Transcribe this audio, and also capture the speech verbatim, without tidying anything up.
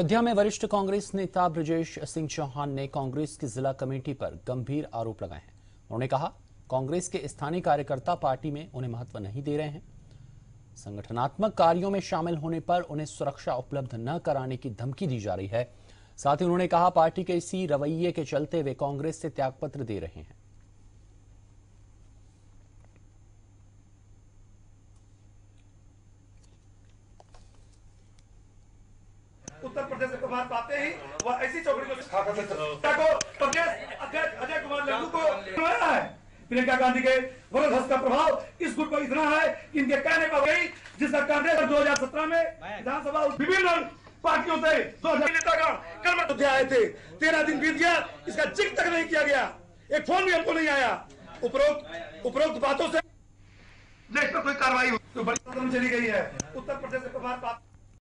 अयोध्या में वरिष्ठ कांग्रेस नेता ब्रजेश सिंह चौहान ने कांग्रेस की जिला कमेटी पर गंभीर आरोप लगाए हैं। उन्होंने कहा, कांग्रेस के स्थानीय कार्यकर्ता पार्टी में उन्हें महत्व नहीं दे रहे हैं। संगठनात्मक कार्यों में शामिल होने पर उन्हें सुरक्षा उपलब्ध न कराने की धमकी दी जा रही है। साथ ही उन्होंने कहा, पार्टी के इसी रवैये के चलते वे कांग्रेस से त्यागपत्र दे रहे हैं। उत्तर प्रदेश से प्रभार पाते ही वह ऐसी चौकड़ी को प्रदेश अध्यक्ष अजय कुमार लल्लू को है। प्रियंका गांधी के वरुण हस्त का प्रभाव इस गुट को इतना है कि इनके कहने पर गई, जिसका कांग्रेस दो हजार सत्रह में विधानसभा विभिन्न पार्टियों से दो हजार नेतागण कल आए थे। तेरह दिन बीत गया, इसका जिक्र तक नहीं किया गया, एक फोन भी हमको नहीं आया। उपरोक्त उपरोक्त बातों से देश पर कोई कार्रवाई तो बड़ी कदम चली गई है। उत्तर प्रदेश से प्रभार पाते